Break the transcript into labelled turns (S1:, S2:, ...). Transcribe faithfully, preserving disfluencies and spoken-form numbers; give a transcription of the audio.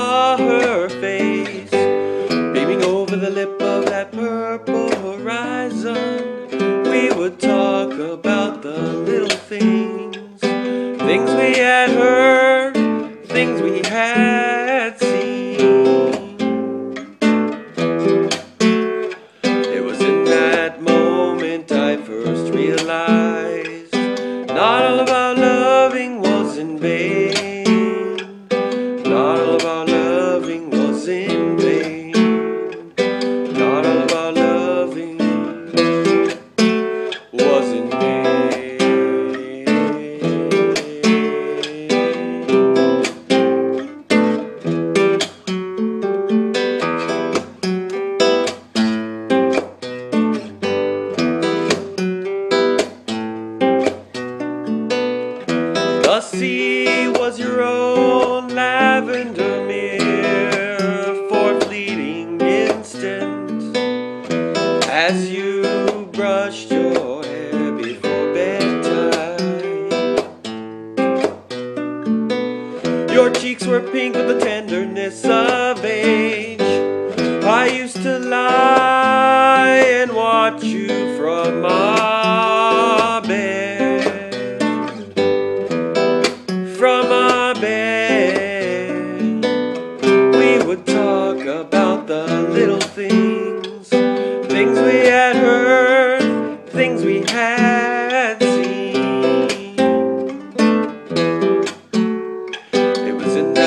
S1: saw her face beaming over the lip of that purple horizon, we would talk about the little things, things we had heard, things we had seen. It was in that moment I first realized not all of our loving was in vain. Not all of our loving was in vain. Not all of our loving was in vain. The sea was your own lavender mirror for a fleeting instant as you brushed your hair before bedtime. Your cheeks were pink with the tenderness of age. I used to lie and watch you from our bed. From our bed, we would talk about the little things, things we had heard, things we had seen. It was in